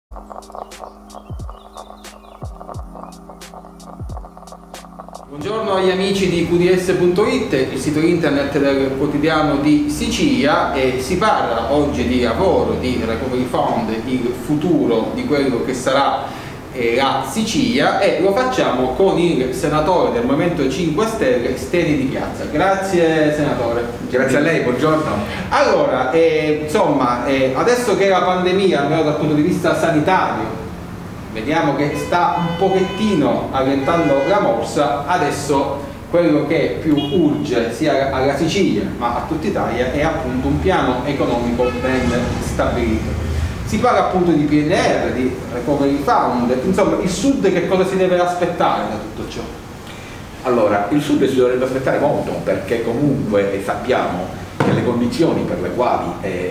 Buongiorno agli amici di QDS.it, il sito internet del quotidiano di Sicilia, e si parla oggi di lavoro, di Recovery Fund, il futuro di quello che sarà la Sicilia, e lo facciamo con il senatore del Movimento 5 Stelle, Steni Di Piazza. Grazie senatore. Grazie a lei, buongiorno. Allora, adesso che la pandemia, almeno dal punto di vista sanitario, vediamo che sta un pochettino allentando la morsa, adesso quello che più urge sia alla Sicilia ma a tutta Italia è appunto un piano economico ben stabilito. Si parla appunto di PNR, di Recovery Fund, insomma il Sud che cosa si deve aspettare da tutto ciò? Allora, il Sud si dovrebbe aspettare molto, perché comunque sappiamo che le condizioni per le quali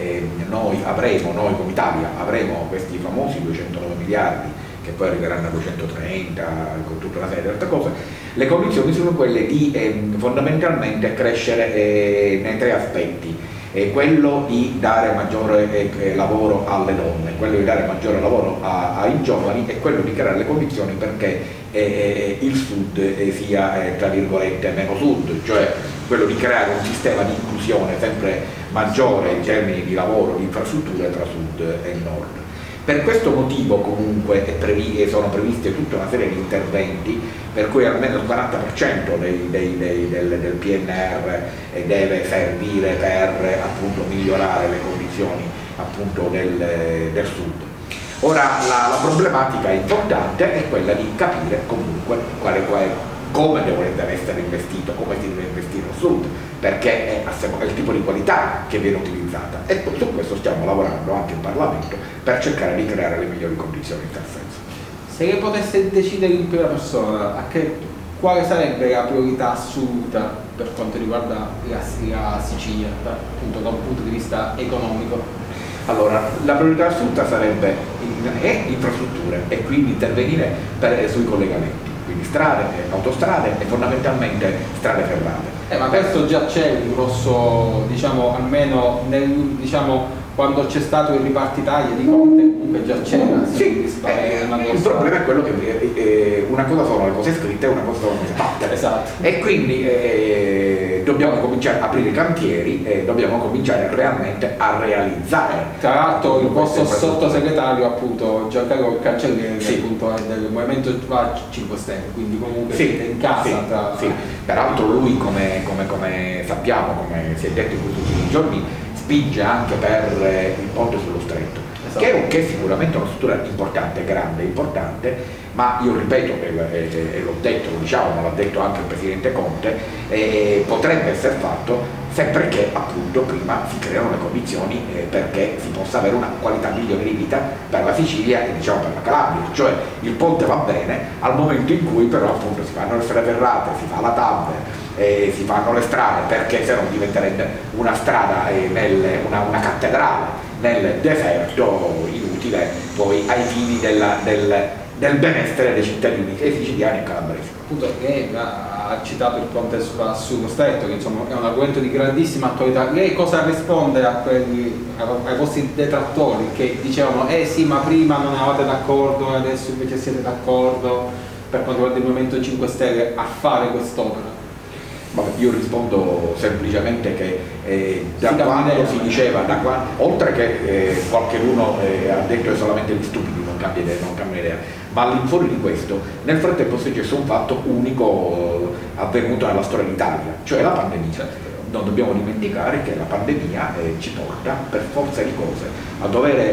noi come Italia avremo questi famosi 209 miliardi che poi arriveranno a 230 con tutta una serie di altre cose, le condizioni sono quelle di fondamentalmente crescere nei tre aspetti. Quello di dare maggiore lavoro alle donne, quello di dare maggiore lavoro ai giovani, e quello di creare le condizioni perché il Sud sia tra virgolette meno Sud, cioè quello di creare un sistema di inclusione sempre maggiore in termini di lavoro, di infrastrutture tra Sud e Nord. Per questo motivo comunque sono previste tutta una serie di interventi per cui almeno il 40% del PNR deve servire per appunto migliorare le condizioni appunto del Sud. Ora la problematica importante è quella di capire comunque come deve essere investito, come si deve investire al Sud, perché è il tipo di qualità che viene utilizzata, e su questo stiamo lavorando anche in Parlamento per cercare di creare le migliori condizioni in tal senso. Se lei potesse decidere in prima persona quale sarebbe la priorità assoluta per quanto riguarda la Sicilia, appunto da un punto di vista economico? Allora, la priorità assoluta sarebbe infrastrutture, e quindi intervenire sui collegamenti, quindi strade, autostrade e fondamentalmente strade ferrate. Ma questo già c'è un grosso, diciamo, almeno quando c'è stato il Riparti Italia di Conte, comunque già c'era. Sì, il problema è quello che una cosa sono le cose scritte e una cosa sono le cose fatte. Esatto. E quindi dobbiamo cominciare a aprire i cantieri e dobbiamo cominciare realmente a realizzare. Tra l'altro il vostro sottosegretario appunto Giancarlo Cancellieri, sì, appunto è del Movimento 5 Stelle, quindi comunque siete in casa. Sì. Peraltro lui come sappiamo, come si è detto in questi ultimi giorni, spinge anche per il ponte sullo Stretto, esatto, che è sicuramente una struttura importante, grande, importante, ma io ripeto, e l'ho detto, lo diciamo, ma l'ha detto anche il Presidente Conte, potrebbe essere fatto sempre che appunto prima si creano le condizioni perché si possa avere una qualità migliore di vita per la Sicilia e diciamo per la Calabria, cioè il ponte va bene al momento in cui però appunto si fanno le strade ferrate, si fa la TAV, si fanno le strade, perché se no diventerebbe una strada, una cattedrale nel deserto, inutile poi ai fini del benessere dei cittadini siciliani e calabresi. Appunto, lei ha citato il ponte sullo Stretto, che insomma è un argomento di grandissima attualità. Lei cosa risponde ai vostri detrattori che dicevano sì, ma prima non eravate d'accordo e adesso invece siete d'accordo, per quanto riguarda il Movimento 5 Stelle, a fare quest'opera? Io rispondo semplicemente che da quando si diceva, oltre che qualcuno ha detto che solamente gli stupidi non cambiano idea, ma all'infuori di questo, nel frattempo è successo un fatto unico avvenuto nella storia d'Italia, cioè la pandemia. Non dobbiamo dimenticare che la pandemia ci porta per forza di cose a dover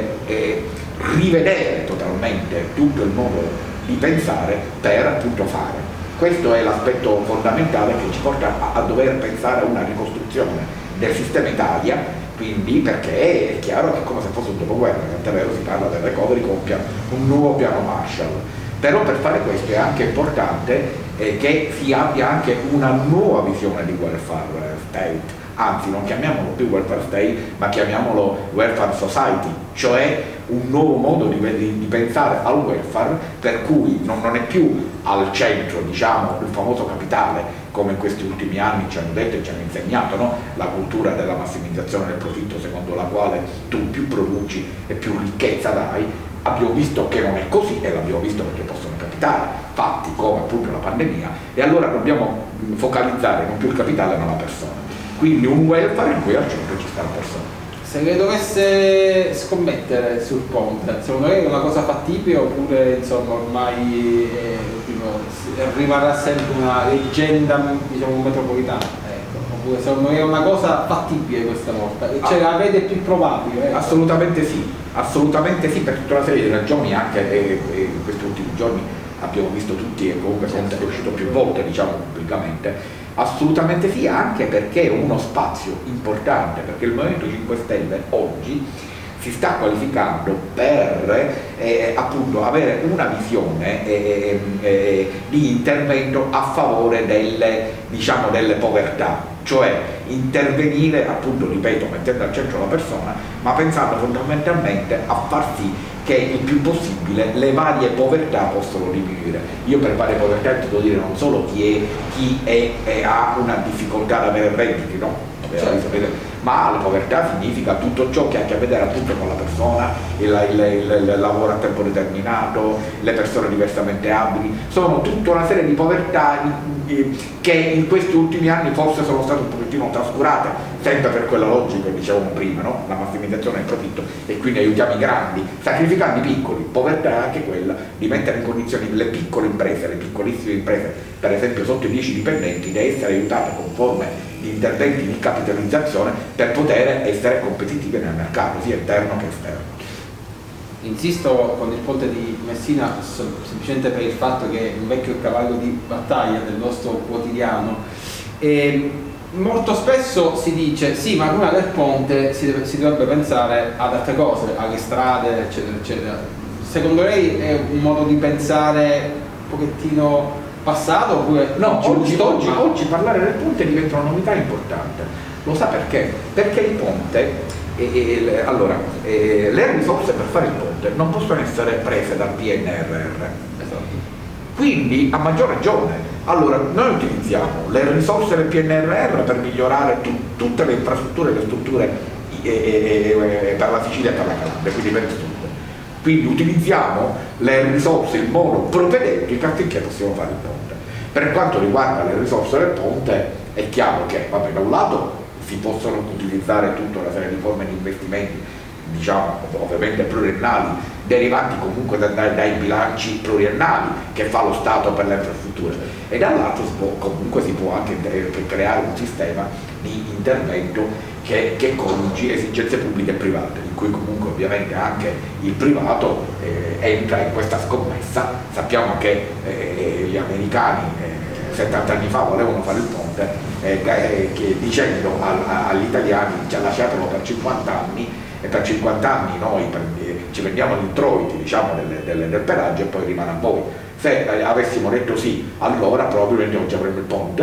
rivedere totalmente tutto il modo di pensare per appunto fare. Questo è l'aspetto fondamentale che ci porta a dover pensare a una ricostruzione del sistema Italia, quindi perché è chiaro che è come se fosse un dopoguerra, tant'è vero si parla del recovery con un nuovo piano Marshall. Però per fare questo è anche importante che si abbia anche una nuova visione di welfare state, anzi non chiamiamolo più welfare state ma chiamiamolo welfare society, cioè un nuovo modo di pensare al welfare, per cui non è più al centro, diciamo, il famoso capitale, come in questi ultimi anni ci hanno detto e ci hanno insegnato, no? La cultura della massimizzazione del profitto, secondo la quale tu più produci e più ricchezza dai, Abbiamo visto che non è così e l'abbiamo visto perché possono capitare fatti come appunto la pandemia, e allora dobbiamo focalizzare non più il capitale ma la persona. Quindi un welfare in cui al centro ci sta la persona. Se lei dovesse scommettere sul ponte, secondo lei è una cosa fattibile oppure insomma ormai rimarrà sempre una leggenda, diciamo, metropolitana? Ecco. Oppure secondo lei è una cosa fattibile questa volta? Cioè la vede più probabile? Ecco. Assolutamente sì, per tutta una serie di ragioni, anche in questi ultimi giorni abbiamo visto tutti, e comunque Conte è uscito più volte, diciamo, pubblicamente. Assolutamente sì, anche perché è uno spazio importante, perché il Movimento 5 Stelle oggi si sta qualificando per appunto avere una visione di intervento a favore delle povertà, cioè intervenire, appunto, ripeto, mettendo al centro la persona, ma pensando fondamentalmente a far sì che il più possibile le varie povertà possono diminuire. Io per varie povertà intendo dire non solo chi ha una difficoltà ad avere redditi, no? Ma la povertà significa tutto ciò che ha a che vedere appunto con la persona, il lavoro a tempo determinato, le persone diversamente abili, sono tutta una serie di povertà che in questi ultimi anni forse sono state un pochettino trascurate, sempre per quella logica che dicevamo prima, no? La massimizzazione del profitto, e quindi aiutiamo i grandi, sacrificando i piccoli. Povertà è anche quella di mettere in condizioni le piccole imprese, le piccolissime imprese, per esempio sotto i 10 dipendenti, di essere aiutate con forme di interventi di capitalizzazione per poter essere competitive nel mercato, sia interno che esterno. Insisto con il ponte di Messina semplicemente per il fatto che è un vecchio cavallo di battaglia del nostro quotidiano, e molto spesso si dice sì, ma prima del ponte si dovrebbe pensare ad altre cose, alle strade, eccetera eccetera. Secondo lei è un modo di pensare un pochettino passato oppure no? Oggi parlare del ponte diventa una novità importante. Lo sa perché? Perché il ponte le risorse per fare il ponte non possono essere prese dal PNRR. Esatto. Quindi a maggior ragione, allora noi utilizziamo le risorse del PNRR per migliorare tutte le infrastrutture e le strutture per la Sicilia e per la Calabria, quindi per il sud. Quindi utilizziamo le risorse in modo propedeutico affinché possiamo fare il ponte. Per quanto riguarda le risorse del ponte è chiaro che, vabbè, da un lato si possono utilizzare tutta una serie di forme di investimenti, diciamo ovviamente pluriennali, derivanti comunque dai bilanci pluriennali che fa lo Stato per le infrastrutture, e dall'altro si può anche creare un sistema di intervento che coniugi esigenze pubbliche e private, in cui comunque ovviamente anche il privato entra in questa scommessa. Sappiamo che gli americani 70 anni fa volevano fare il ponte dicendo agli italiani lasciatelo per 50 anni, e per 50 anni noi ci prendiamo gli introiti, diciamo, del pedaggio, e poi rimane a voi. Se avessimo detto sì, allora probabilmente oggi avremmo il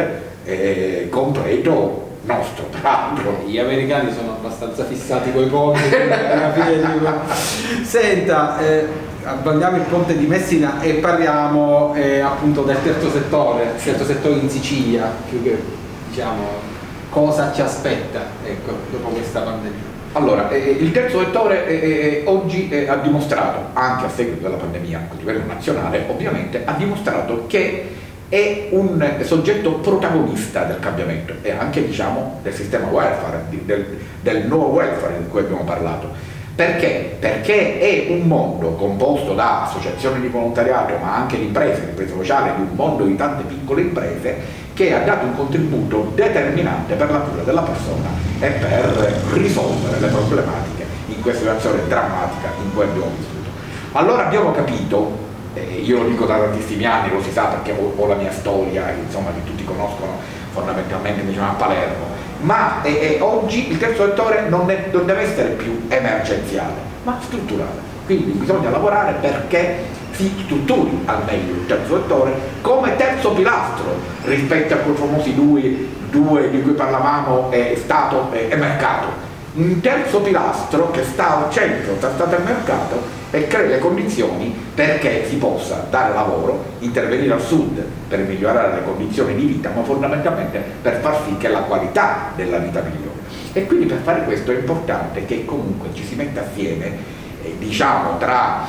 ponte completo nostro, tra l'altro. Gli americani sono abbastanza fissati coi ponti. Alla fine senta, abbandiamo il ponte di Messina e parliamo appunto del terzo settore in Sicilia, diciamo, cosa ci aspetta, ecco, dopo questa pandemia. Allora, il terzo settore oggi ha dimostrato, anche a seguito della pandemia a livello nazionale, ovviamente ha dimostrato che è un soggetto protagonista del cambiamento e anche, diciamo, del sistema welfare, del nuovo welfare di cui abbiamo parlato. Perché? Perché è un mondo composto da associazioni di volontariato, ma anche di imprese sociali, di un mondo di tante piccole imprese, che ha dato un contributo determinante per la cura della persona e per risolvere le problematiche in questa situazione drammatica in cui abbiamo vissuto. Allora abbiamo capito, io lo dico da tantissimi anni, lo si sa perché ho la mia storia, insomma, che tutti conoscono, fondamentalmente mi chiamo a Palermo, ma oggi il terzo settore non deve essere più emergenziale, ma strutturale. Quindi bisogna lavorare perché si strutturi al meglio il terzo settore come terzo pilastro rispetto a quei famosi due di cui parlavamo, Stato e mercato. Un terzo pilastro che sta al centro tra Stato e mercato e crea le condizioni perché si possa dare lavoro, intervenire al sud per migliorare le condizioni di vita, ma fondamentalmente per far sì che la qualità della vita migliori. E quindi per fare questo è importante che comunque ci si metta assieme diciamo tra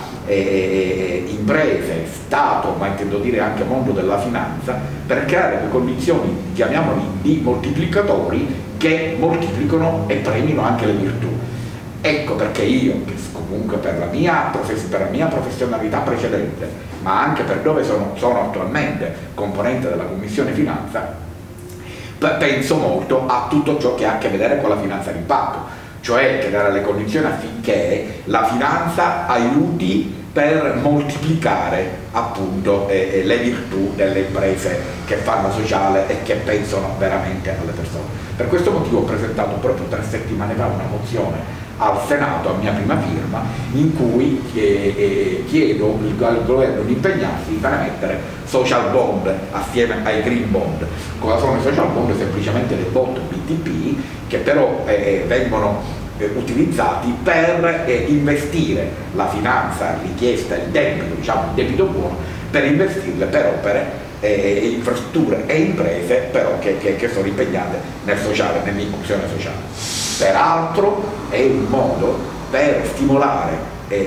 imprese, Stato, ma intendo dire anche mondo della finanza, per creare le condizioni, chiamiamoli, di moltiplicatori che moltiplicano e premino anche le virtù. Ecco perché io, che comunque per la mia professionalità precedente, ma anche per dove sono attualmente componente della Commissione Finanza, penso molto a tutto ciò che ha a che vedere con la finanza d'impatto, cioè creare le condizioni affinché la finanza aiuti per moltiplicare appunto le virtù delle imprese che fanno sociale e che pensano veramente alle persone. Per questo motivo ho presentato proprio 3 settimane fa una mozione al Senato a mia prima firma in cui chiedo al governo di impegnarsi per emettere social bond assieme ai green bond. Cosa sono i social bond? Semplicemente dei bond BTP che però vengono utilizzati per investire la finanza richiesta, il debito, diciamo il debito buono, per investirle per opere, infrastrutture e imprese però che sono impegnate nel sociale, nell'inclusione sociale. Peraltro è un modo per stimolare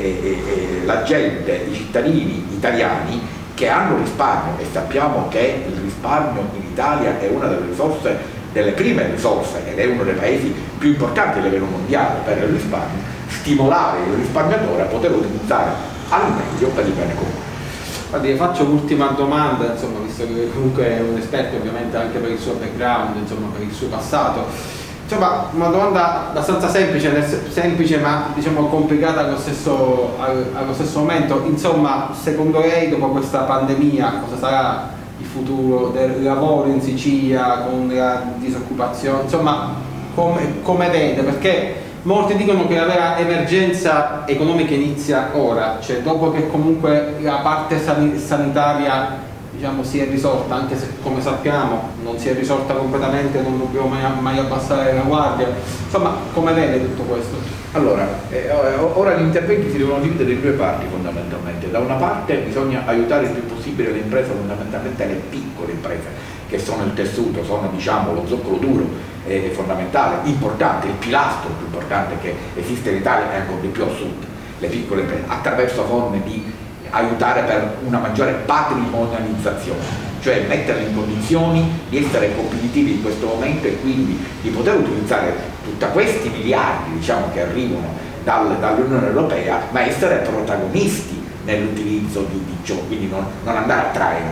la gente, i cittadini italiani che hanno risparmio, e sappiamo che il risparmio in Italia è una delle risorse, delle prime risorse, ed è uno dei paesi più importanti a livello mondiale per il risparmio, stimolare il risparmiatore a poter utilizzare al meglio per il bene comune. Guardi, faccio un'ultima domanda, insomma, visto che comunque è un esperto ovviamente anche per il suo background, insomma, per il suo passato. Insomma, una domanda abbastanza semplice ma diciamo complicata allo stesso momento. Insomma, secondo lei dopo questa pandemia cosa sarà il futuro del lavoro in Sicilia con la disoccupazione? Insomma, come vede? Perché molti dicono che la vera emergenza economica inizia ora, cioè dopo che comunque la parte sanitaria diciamo si è risolta, anche se come sappiamo non si è risolta completamente, non dobbiamo mai abbassare la guardia. Insomma, come vede tutto questo? Allora, ora gli interventi si devono dividere in 2 parti fondamentalmente. Da una parte bisogna aiutare il più possibile le imprese, fondamentalmente le piccole imprese, che sono il tessuto, sono diciamo lo zoccolo duro fondamentale, importante, il pilastro più importante che esiste in Italia e ancora di più al sud, le piccole imprese, attraverso forme di aiutare per una maggiore patrimonializzazione, cioè metterle in condizioni di essere competitivi in questo momento e quindi di poter utilizzare tutti questi miliardi diciamo, che arrivano dall'Unione Europea, ma essere protagonisti nell'utilizzo di ciò, quindi non andare a traino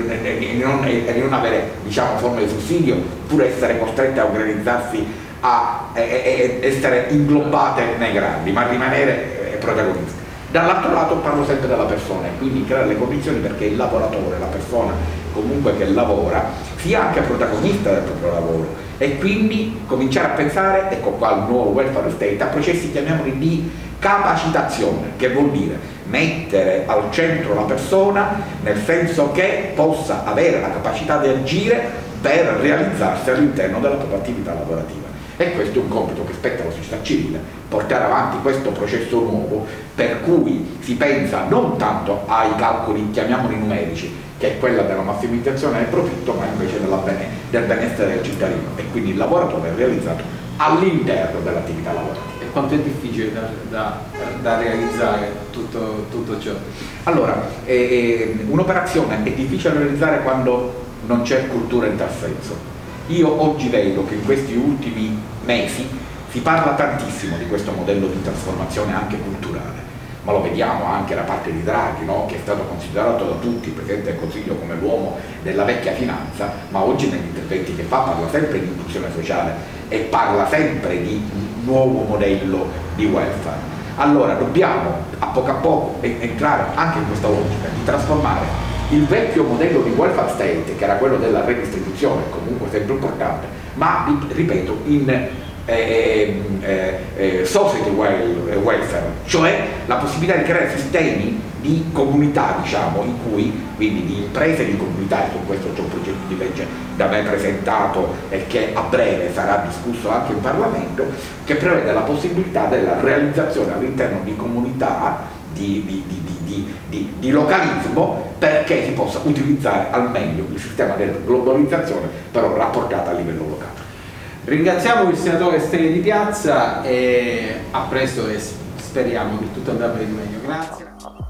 e non avere diciamo, forme di sussidio, pur essere costrette a organizzarsi e essere inglobate nei grandi, ma rimanere protagonisti. Dall'altro lato parlo sempre della persona e quindi creare le condizioni perché il lavoratore, la persona comunque che lavora, sia anche protagonista del proprio lavoro e quindi cominciare a pensare, ecco qua il nuovo welfare state, a processi chiamiamoli di capacitazione, che vuol dire mettere al centro la persona nel senso che possa avere la capacità di agire per realizzarsi all'interno della propria attività lavorativa. E questo è un compito che spetta alla società civile, portare avanti questo processo nuovo per cui si pensa non tanto ai calcoli, chiamiamoli numerici, che è quella della massimizzazione del profitto, ma invece del benessere del cittadino e quindi il lavoratore è realizzato all'interno dell'attività lavorativa. E quanto è difficile da realizzare tutto ciò? Allora, un'operazione è difficile da realizzare quando non c'è cultura in tal senso. Io oggi vedo che in questi ultimi mesi si parla tantissimo di questo modello di trasformazione anche culturale, ma lo vediamo anche da parte di Draghi, no? Che è stato considerato da tutti, il Presidente del Consiglio, come l'uomo della vecchia finanza, ma oggi negli interventi che fa parla sempre di inclusione sociale e parla sempre di un nuovo modello di welfare. Allora dobbiamo a poco entrare anche in questa logica di trasformare il vecchio modello di welfare state, che era quello della redistribuzione, comunque sempre importante, ma ripeto in society welfare, cioè la possibilità di creare sistemi di comunità, diciamo, in cui quindi di imprese di comunità, e con questo c'è un progetto di legge da me presentato e che a breve sarà discusso anche in Parlamento, che prevede la possibilità della realizzazione all'interno di comunità di localismo, perché si possa utilizzare al meglio il sistema della globalizzazione però rapportata a livello locale. Ringraziamo il senatore Steli di Piazza e a presto e speriamo che tutto andrà per il meglio. Grazie.